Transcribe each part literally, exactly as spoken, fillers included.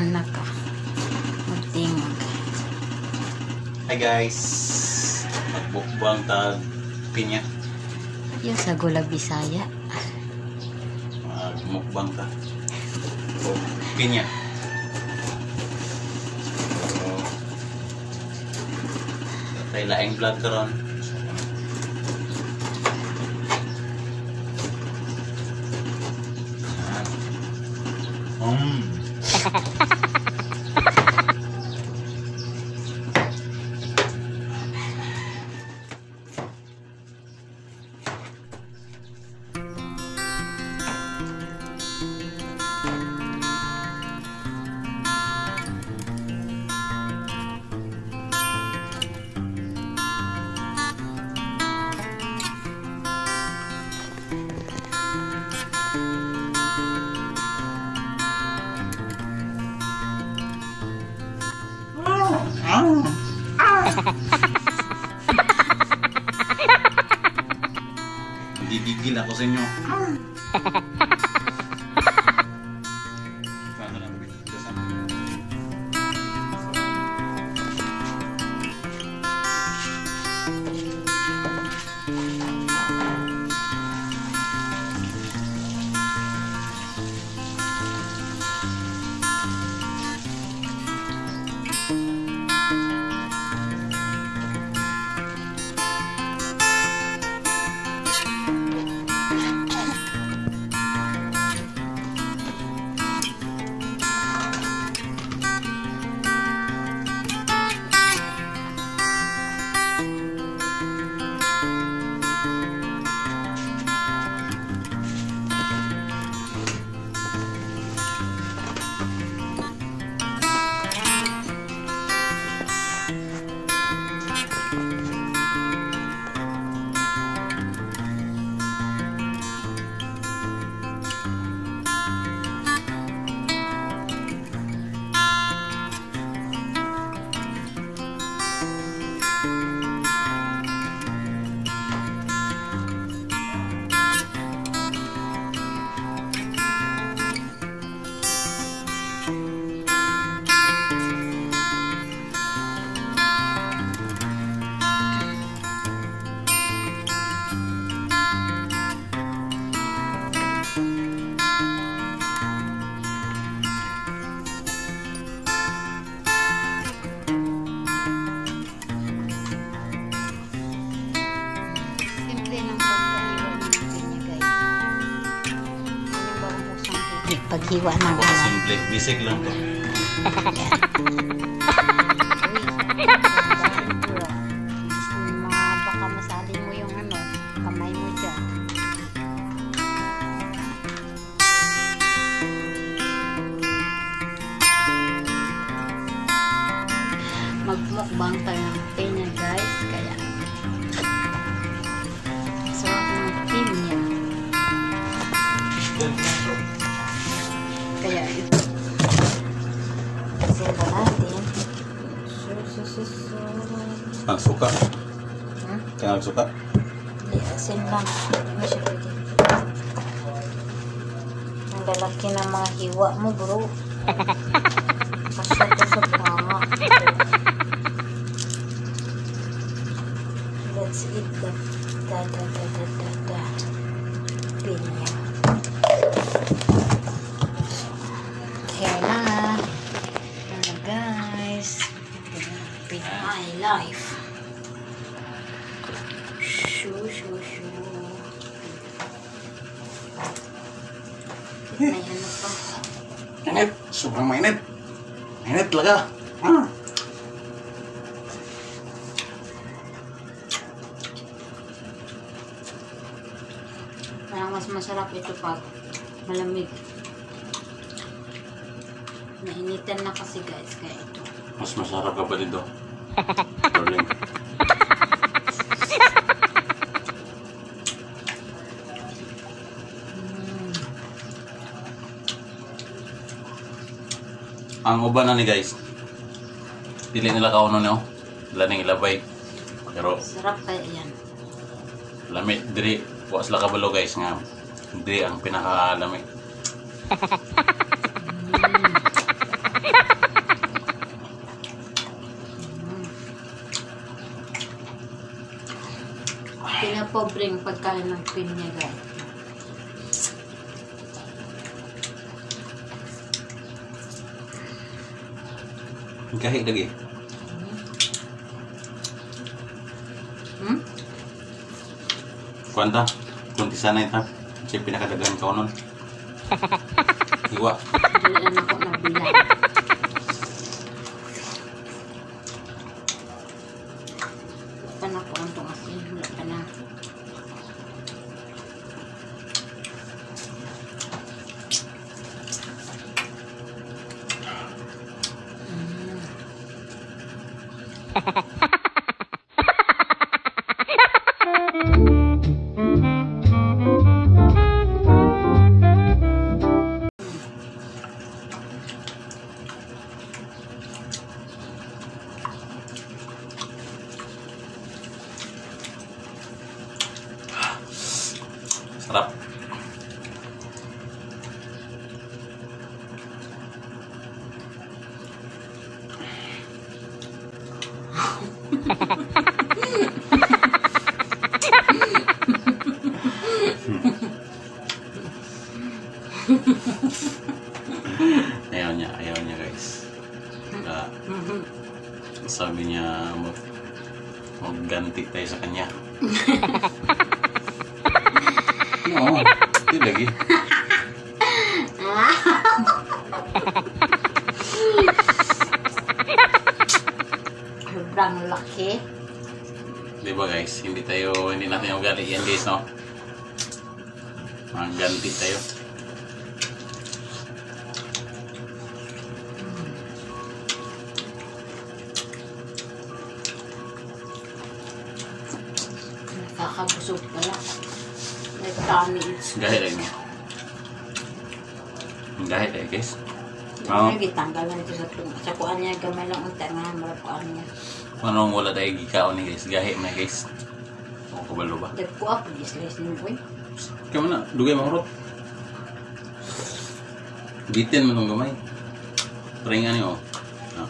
anak ka. Magtingog. Hi guys. Magbukbang ta pinya. Yung sa Gula Bisaya. Magmukbang ta. O, pinya. So, tay laing vlog karon. Um. Gigigil ako sa inyo. Paano lang bigasan? Paghiwa ng ano. Simple. Bisig lang to. Mga baka masali mo yung ano, kamay mo dyan. Magmukbang tayo ng pinya guys. Kaya sarap ng pinya. Kaya ito simba natin. So, so, so, so. Ang suka. Hmm? Kaya ang suka. Hindi, asin lang. Hindi mo siya pwede. Ang lalaki ng mga hiwa mo, bro. Kasya-kasya tama. Let's eat the da da da da da da pinya. Kaya na. Ano guys. My life. Shoo, shoo, shoo. May ano pa. Mainit. Sobrang mainit. Mainit talaga. Ah. Parang mas masarap ito pag malamig. Nainitan na kasi guys, kaya ito. Mas masarap ka pa dito. Darling. Mm. Ang uban na ni guys. Dili nila kauno niyo. Wala ning ilabay. Pero Sarap kaya yan. lamig diri. Wa sila kabalo guys nga. Diri ang pinakalamig. Mm. pobreng pagkain ng pinya, guys. Kahit lagi. Hmm? Kuwanta, kunti sana ito. Kasi pinakadagan ka nun. Iwa. Hindi na ako nabilang. Pa na po ang tungasin. Wala pa na. Sarap. Ayaw niya, ayaw niya guys. Uh, sabi niya mag magganti tayo sa kanya. Oo, hindi lagi. Sobrang laki. Diba guys, hindi tayo, hindi natin yung gali yan guys, no? Magganti tayo. Nakakabusog pala. May tummy itch. Gahit tayo niya. Gahit tayo guys. Ano gitanggal na ito sa tunga. Sa kuan niya, gamay lang ang tanga. Marapuan niya. Anong wala tayo gikaon ni guys. Gahit na guys. O kabalo ba? Dagpo up. Gislis niyo, boy. Kaya mo na, dugay maurot. Bitin mo nung gamay. Paringan niyo. Ah.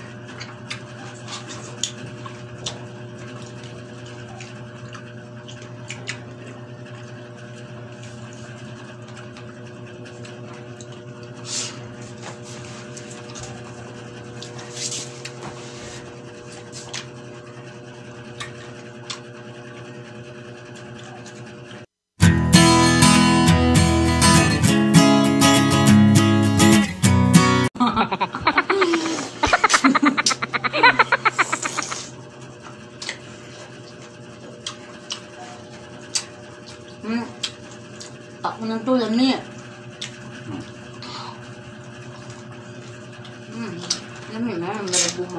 Hmm. Ako ng tulan niya. Hmm. Hmm. Lami na, ang marabo mo.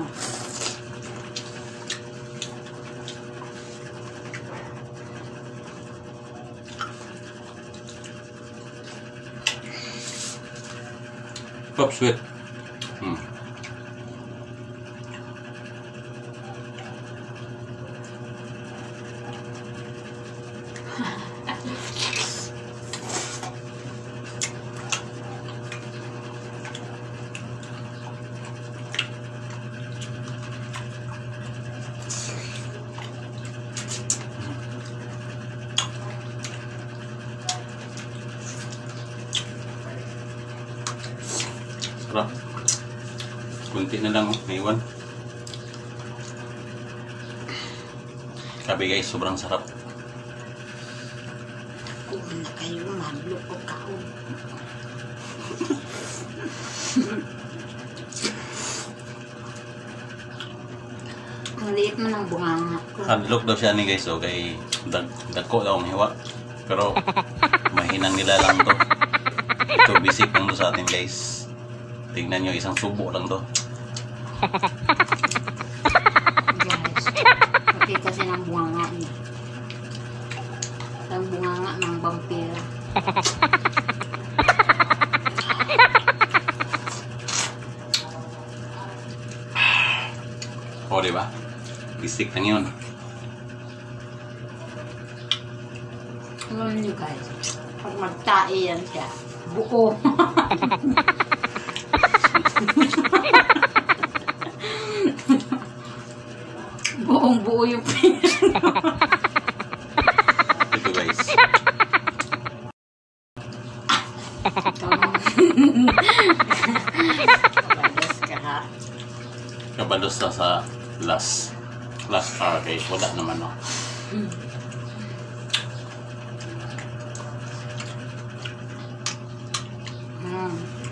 Pop sweet. Hmm. Sarap. Kunti na lang, may iwan. Sabi guys, sobrang sarap. Kung na kayo, maglok ko kaon. Ang liit mo ng bunganga ko. Hadlock daw siya ni guys, so kay dag dagko daw ang hiwa. Pero mahinang nila lang to. Ito bisik lang to sa atin guys. Tingnan nyo, isang subo lang to. Guys, makita siya ng bunganga niya. Ang bunganga ng vampira. O, diba? Bisik lang yun. Alam niyo guys, pag magtae yan siya, buo. Buong buo yung pin. padusa sa last last hour kay wala naman no. Mm. Mm.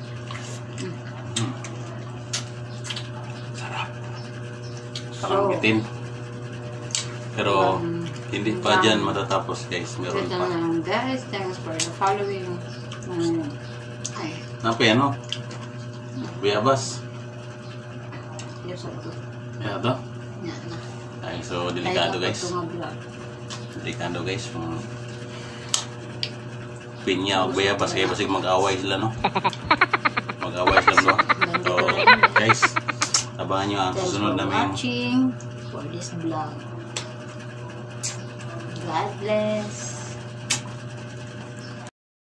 Sarap. Sarap bitin. Pero Um, hindi pa dyan matatapos guys. Meron Ito pa. na lang guys. Thanks for the following. Um, ay, Napi ano? Buyabas. yun sa ito. Yan to. Yan na. Ay, so delikado Ay, guys. ito nga vlog. Delikado guys. Kung pinya o buyabas kaya basig mag-away sila no. Mag-away sila no. So guys, abangan nyo ang Thanks susunod for namin. watching for this vlog. God bless.